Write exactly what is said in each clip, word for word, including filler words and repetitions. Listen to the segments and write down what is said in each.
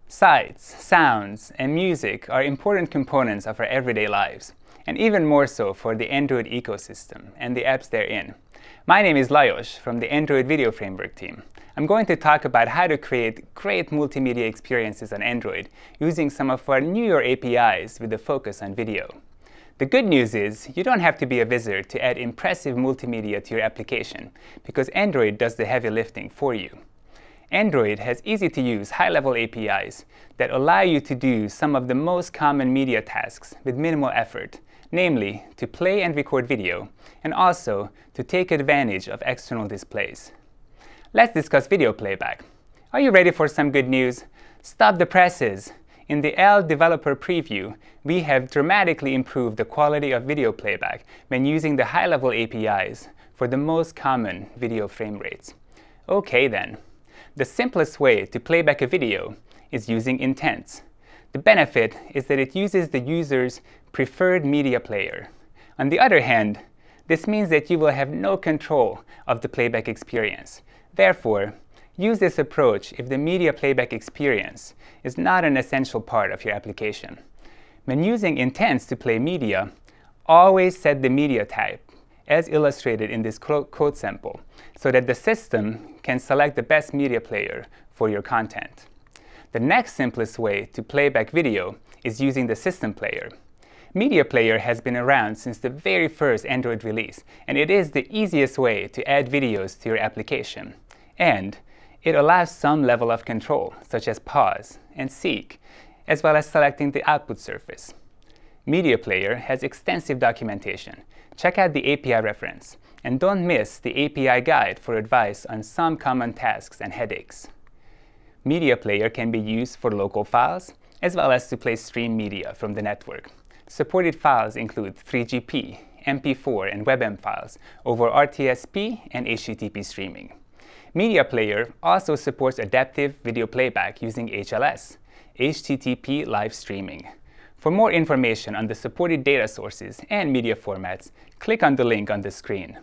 Sights, sounds, and music are important components of our everyday lives, and even more so for the Android ecosystem and the apps therein. My name is Lajos from the Android Video Framework team. I'm going to talk about how to create great multimedia experiences on Android using some of our newer A P Is with a focus on video. The good news is you don't have to be a wizard to add impressive multimedia to your application, because Android does the heavy lifting for you. Android has easy-to-use, high-level A P Is that allow you to do some of the most common media tasks with minimal effort, namely to play and record video, and also to take advantage of external displays. Let's discuss video playback. Are you ready for some good news? Stop the presses! In the L Developer Preview, we have dramatically improved the quality of video playback when using the high-level A P Is for the most common video frame rates. Okay then. The simplest way to play back a video is using intents. The benefit is that it uses the user's preferred media player. On the other hand, this means that you will have no control of the playback experience. Therefore, use this approach if the media playback experience is not an essential part of your application. When using intents to play media, always set the media type as illustrated in this code sample, so that the system can select the best media player for your content. The next simplest way to play back video is using the system player. Media Player has been around since the very first Android release, and it is the easiest way to add videos to your application. And it allows some level of control, such as pause and seek, as well as selecting the output surface. Media Player has extensive documentation. Check out the A P I reference, and don't miss the A P I guide for advice on some common tasks and headaches. Media Player can be used for local files, as well as to play stream media from the network. Supported files include three G P, M P four, and WebM files over R T S P and H T T P streaming. Media Player also supports adaptive video playback using H L S, H T T P live streaming. For more information on the supported data sources and media formats, click on the link on the screen.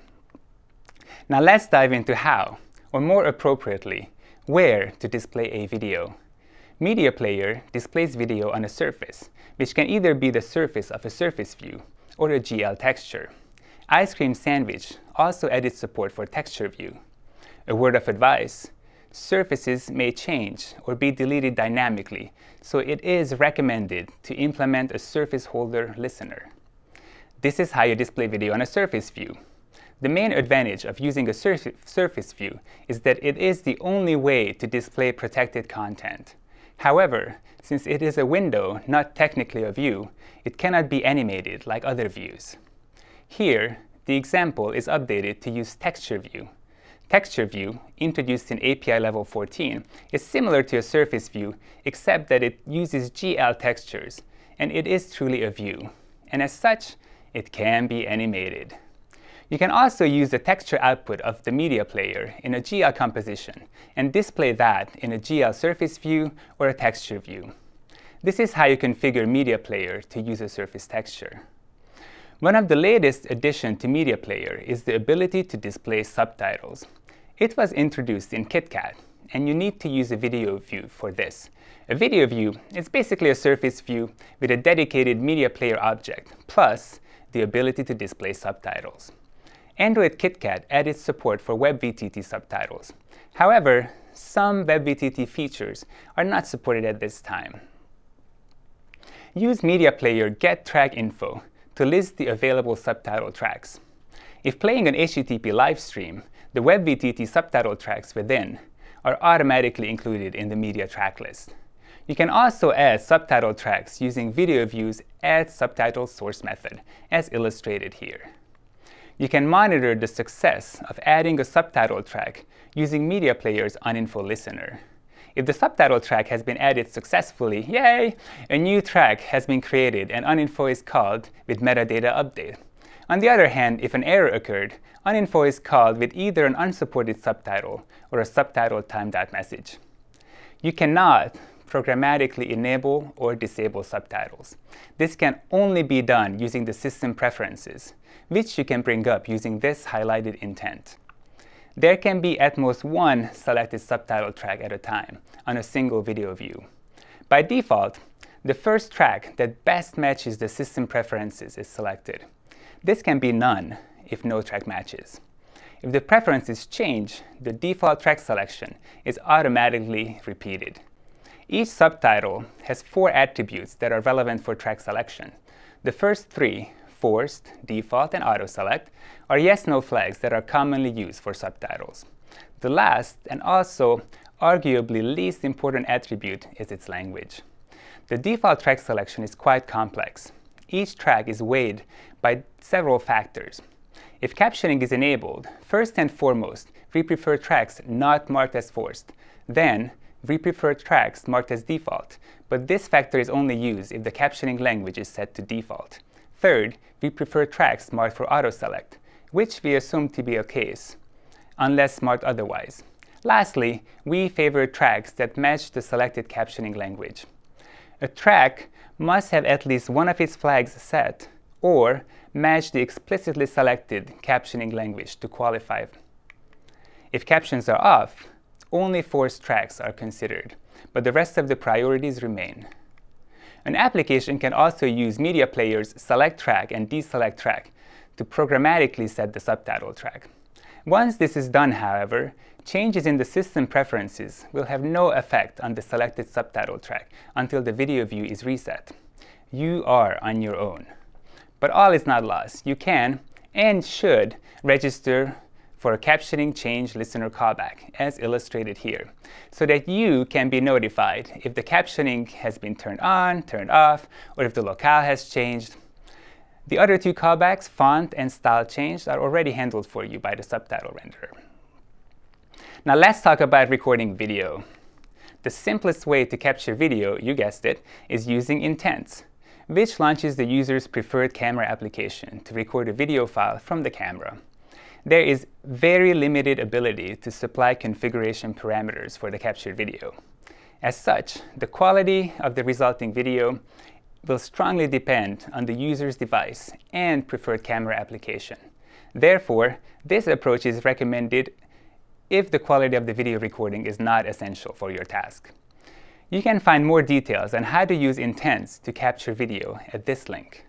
Now let's dive into how, or more appropriately, where to display a video. Media Player displays video on a surface, which can either be the surface of a surface view or a G L texture. Ice Cream Sandwich also added support for texture view. A word of advice: surfaces may change or be deleted dynamically, so it is recommended to implement a surface holder listener. This is how you display video on a surface view. The main advantage of using a sur surface view is that it is the only way to display protected content. However, since it is a window, not technically a view, it cannot be animated like other views. Here, the example is updated to use texture view. Texture view, introduced in A P I level fourteen, is similar to a surface view, except that it uses G L textures, and it is truly a view. And as such, it can be animated. You can also use the texture output of the media player in a G L composition and display that in a G L surface view or a texture view. This is how you configure Media Player to use a surface texture. One of the latest additions to Media Player is the ability to display subtitles. It was introduced in KitKat, and you need to use a video view for this. A video view is basically a surface view with a dedicated Media Player object, plus the ability to display subtitles. Android KitKat added support for WebVTT subtitles. However, some WebVTT features are not supported at this time. Use Media Player Get Track Info to list the available subtitle tracks. If playing an H T T P live stream, the WebVTT subtitle tracks within are automatically included in the media track list. You can also add subtitle tracks using Video View's Add Subtitle Source method, as illustrated here. You can monitor the success of adding a subtitle track using Media Player's Uninfo Listener. If the subtitle track has been added successfully, yay! A new track has been created and Uninfo is called with metadata update. On the other hand, if an error occurred, Uninfo is called with either an unsupported subtitle or a subtitle timed out message. You cannot programmatically enable or disable subtitles. This can only be done using the system preferences, which you can bring up using this highlighted intent. There can be at most one selected subtitle track at a time on a single video view. By default, the first track that best matches the system preferences is selected. This can be none if no track matches. If the preferences change, the default track selection is automatically repeated. Each subtitle has four attributes that are relevant for track selection. The first three, forced, default, and auto-select, are yes-no flags that are commonly used for subtitles. The last, and also arguably least important attribute, is its language. The default track selection is quite complex. Each track is weighed by several factors. If captioning is enabled, first and foremost, we prefer tracks not marked as forced. Then, we prefer tracks marked as default, but this factor is only used if the captioning language is set to default. Third, we prefer tracks marked for auto-select, which we assume to be a case, unless marked otherwise. Lastly, we favor tracks that match the selected captioning language. A track must have at least one of its flags set, or match the explicitly selected captioning language to qualify. If captions are off, only forced tracks are considered, but the rest of the priorities remain. An application can also use media player's select track and deselect track to programmatically set the subtitle track. Once this is done, however, changes in the system preferences will have no effect on the selected subtitle track until the video view is reset. You are on your own. But all is not lost. You can and should register for a captioning change listener callback, as illustrated here, so that you can be notified if the captioning has been turned on, turned off, or if the locale has changed. The other two callbacks, font and style change, are already handled for you by the subtitle renderer. Now let's talk about recording video. The simplest way to capture video, you guessed it, is using Intents, which launches the user's preferred camera application to record a video file from the camera. There is very limited ability to supply configuration parameters for the captured video. As such, the quality of the resulting video will strongly depend on the user's device and preferred camera application. Therefore, this approach is recommended if the quality of the video recording is not essential for your task. You can find more details on how to use Intents to capture video at this link.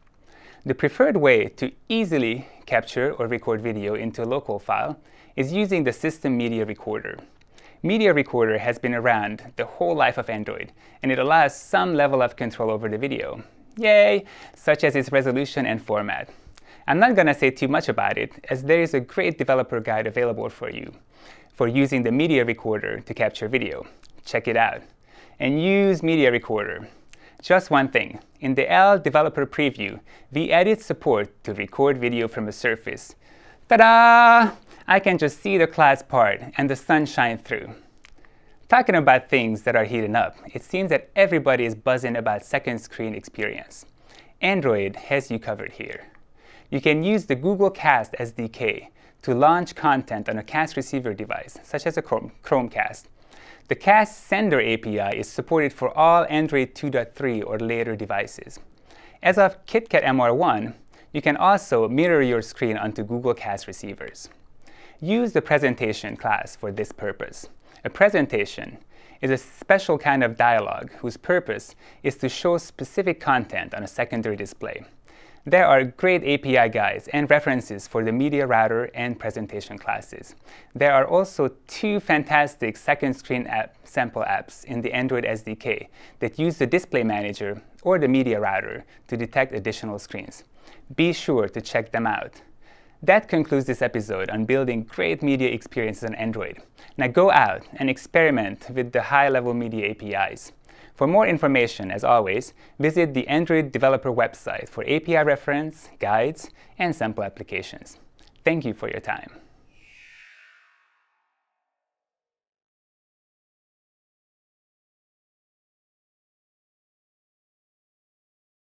The preferred way to easily capture or record video into a local file is using the System Media Recorder. Media Recorder has been around the whole life of Android, and it allows some level of control over the video. Yay! Such as its resolution and format. I'm not going to say too much about it, as there is a great developer guide available for you for using the Media Recorder to capture video. Check it out. And use Media Recorder. Just one thing, in the L developer preview, we added support to record video from a surface. Ta-da! I can just see the clouds part and the sun shine through. Talking about things that are heating up, it seems that everybody is buzzing about second screen experience. Android has you covered here. You can use the Google Cast S D K to launch content on a cast receiver device, such as a Chrome, Chromecast. The Cast Sender A P I is supported for all Android two point three or later devices. As of KitKat M R one, you can also mirror your screen onto Google Cast receivers. Use the presentation class for this purpose. A presentation is a special kind of dialogue whose purpose is to show specific content on a secondary display. There are great A P I guides and references for the media router and presentation classes. There are also two fantastic second screen app sample apps in the Android S D K that use the display manager or the media router to detect additional screens. Be sure to check them out. That concludes this episode on building great media experiences on Android. Now go out and experiment with the high-level media A P Is. For more information, as always, visit the Android developer website for A P I reference, guides, and sample applications. Thank you for your time.